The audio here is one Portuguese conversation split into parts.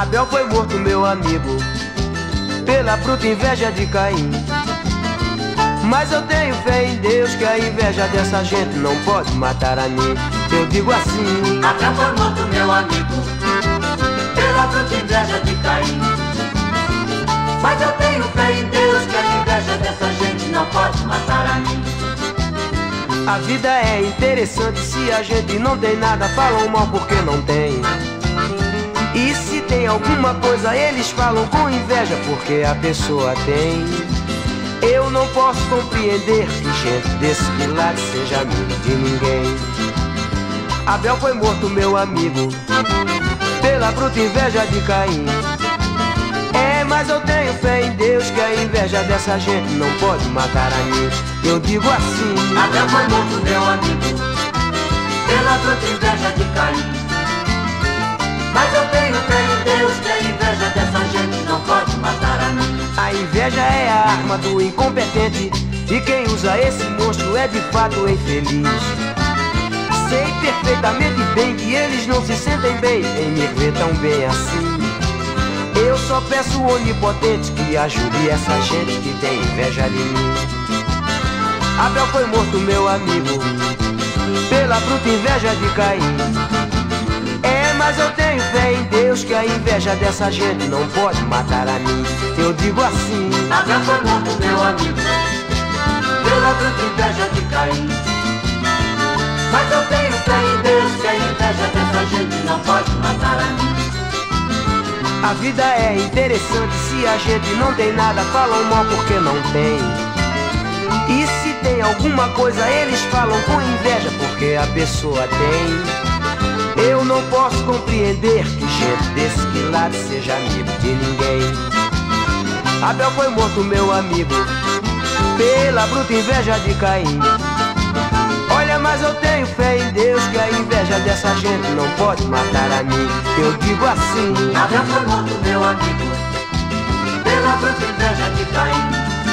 Abel foi morto, meu amigo, pela bruta inveja de Caim. Mas eu tenho fé em Deus que a inveja dessa gente não pode matar a mim. Eu digo assim: Abel foi morto, meu amigo, pela bruta inveja de Caim. Mas eu tenho fé em Deus que a inveja dessa gente não pode matar a mim. A vida é interessante, se a gente não tem nada, falam mal porque não tem. E se tem alguma coisa, eles falam com inveja porque a pessoa tem. Eu não posso compreender que gente desse quilate seja amigo de ninguém. Abel foi morto, meu amigo, pela bruta inveja de Caim. Mas eu tenho fé em Deus que a inveja dessa gente não pode matar a mim. Eu digo assim: Abel foi morto, meu amigo, pela bruta inveja de Caim. Mas eu tenho fé em Deus que a inveja dessa gente não pode matar a mim. A inveja é a arma do incompetente, e quem usa esse monstro é de fato infeliz. Sei perfeitamente bem que eles não se sentem bem em me ver tão bem assim. Eu só peço o onipotente que ajude essa gente que tem inveja de mim. Abel foi morto, meu amigo, pela bruta inveja de Caim. Mas eu tenho fé em Deus que a inveja dessa gente não pode matar a mim. Eu digo assim: Abel foi morto, meu amigo, pela bruta inveja de Caim. Mas eu tenho fé em Deus que a inveja dessa gente não pode matar a mim. A vida é interessante, se a gente não tem nada, falam mal porque não tem. E se tem alguma coisa, eles falam com inveja porque a pessoa tem. Eu não posso compreender que gente desse quilate seja amigo de ninguém. Abel foi morto, meu amigo, pela bruta inveja de Caim. Olha, mas eu tenho fé em Deus que a inveja dessa gente não pode matar a mim. Eu digo assim: Abel foi morto, meu amigo, pela bruta inveja de Caim.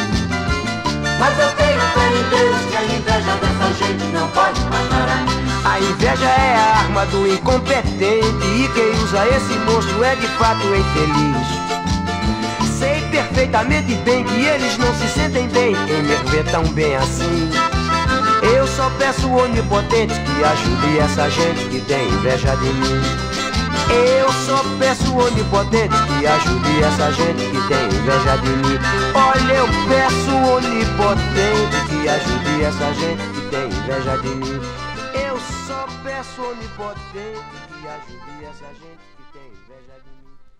Mas eu tenho fé em Deus que a inveja dessa gente não pode matar a mim. A inveja é a arma do incompetente, e quem usa esse monstro é de fato infeliz. Sei perfeitamente bem que eles não se sentem bem em me ver tão bem assim. Eu só peço o onipotente que ajude essa gente que tem inveja de mim. Eu só peço o onipotente que ajude essa gente que tem inveja de mim. Olha, eu peço o onipotente que ajude essa gente que tem inveja de mim. Eu só peço o onipotente que ajude essa gente que tem inveja de mim.